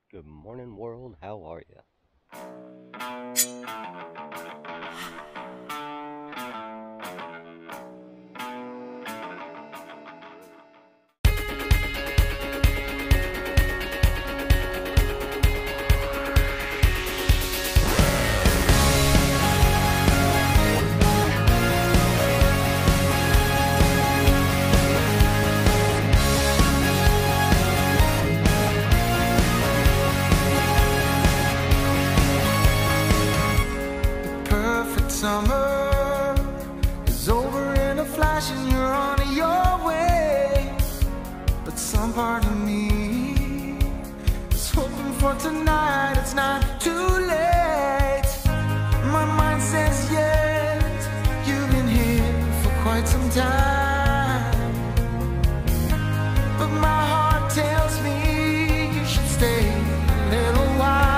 Good morning, world. How are you? Summer is over in a flash and you're on your way. But some part of me is hoping for tonight. It's not too late. My mind says yes, you've been here for quite some time. But my heart tells me you should stay a little while.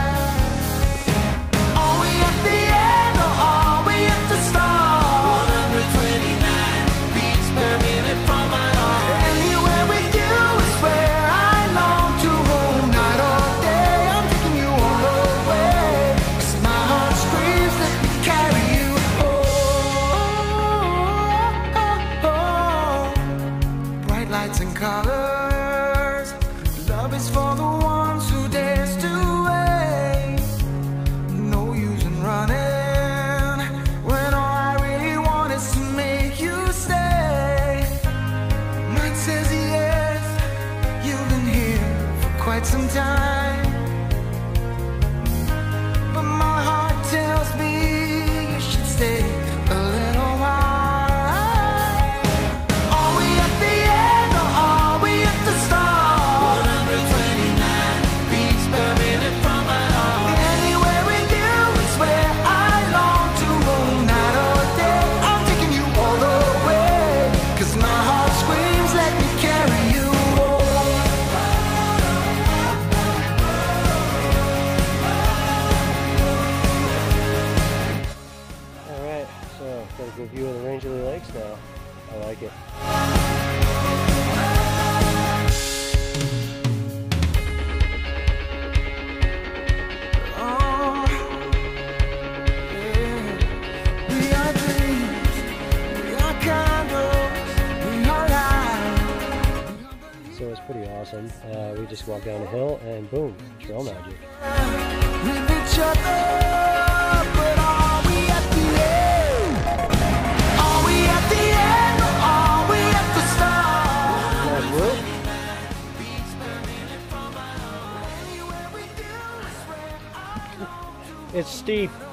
Lights and colors, love is for the ones who dares to wait. No use in running when all I really want is to make you stay. Mine says yes, you've been here for quite some time. But my heart tells me you should stay a little while. Got a good view of the Rangeley Lakes now. I like it. Oh, yeah. We are dreams, we are candles, we are light. So it's pretty awesome. We just walked down a hill and boom, trail magic. With each other, but are we at the end? Are we at the end or are we at the start? It's steep.